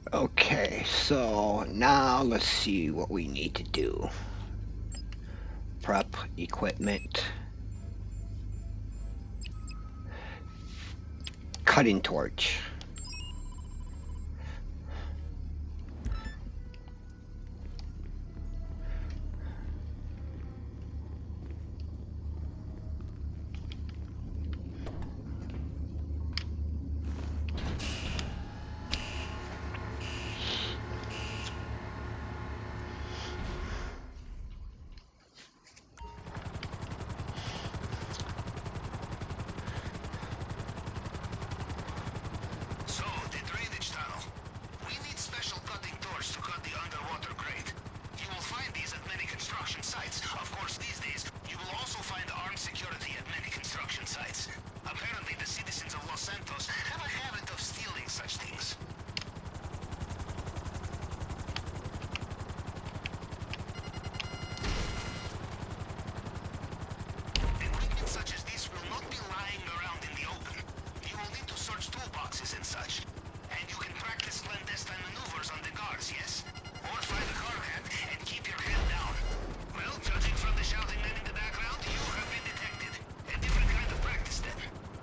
Okay, so now let's see what we need to do. Prep equipment. Cutting torch. So, the drainage tunnel. We need special cutting doors to cut the underwater grate. You will find these at many construction sites. Of course, these days, you will also find armed security at many construction sites. Apparently, the citizens of Los Santos have a habit of stealing such things. Equipment such as this will not be lying around in the open. You will need to search toolboxes and such. And you can practice clandestine maneuvers on the guards, yes? Or find a car hat and keep your head down. Well, judging from the shouting men in the background, you have been detected. A different kind of practice then.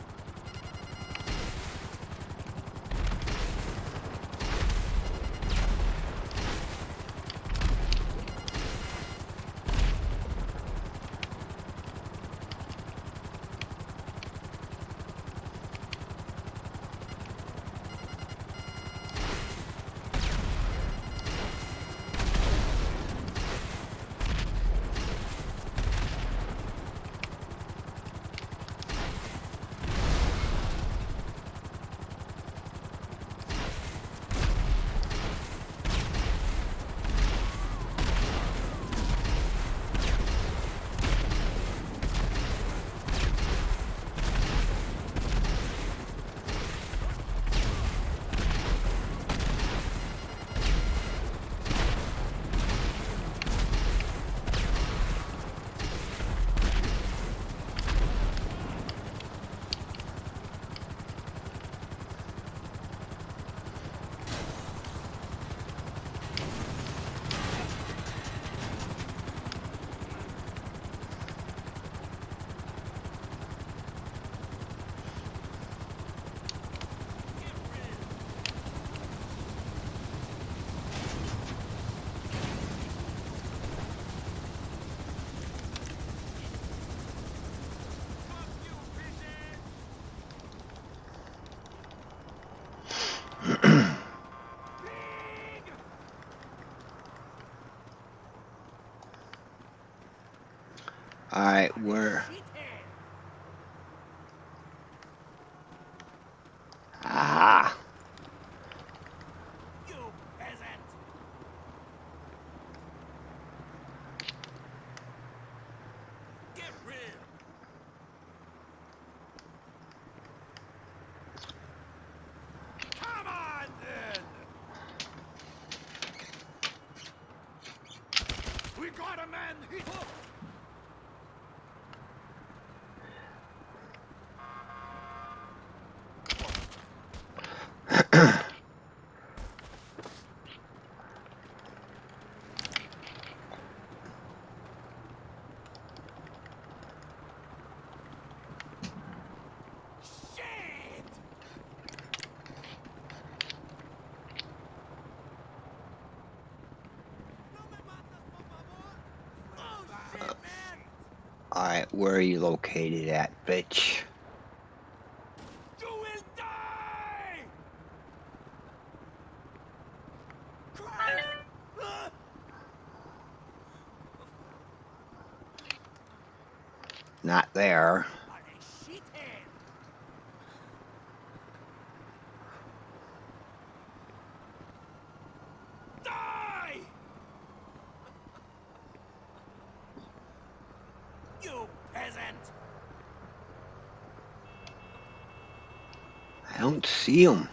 Alright, we're... Ah! You peasant! Get real! Come on then! We got a man! Shit! Oh shit, man! Alright, where are you located at, bitch? You will die! Christ! Not there. Are a shithead! Die! You peasant! I don't see him.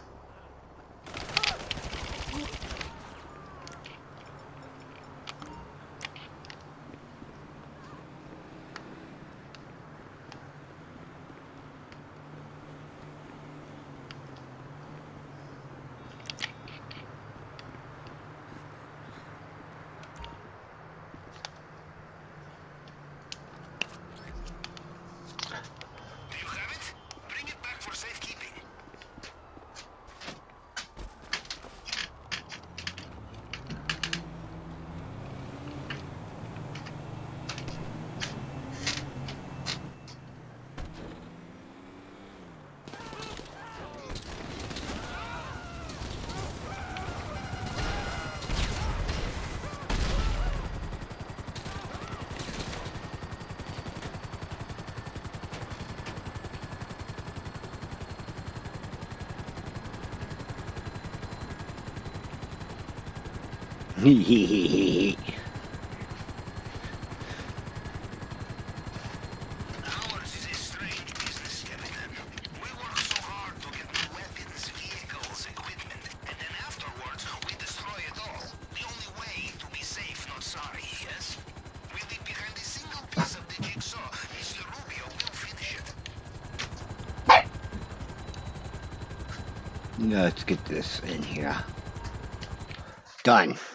Ours is a strange business, Captain. We work so hard to get new weapons, vehicles, equipment, and then afterwards we destroy it all. The only way to be safe, not sorry, yes? We leave behind a single piece of the jigsaw. Mr. Rubio will finish it. Let's get this in here. Done.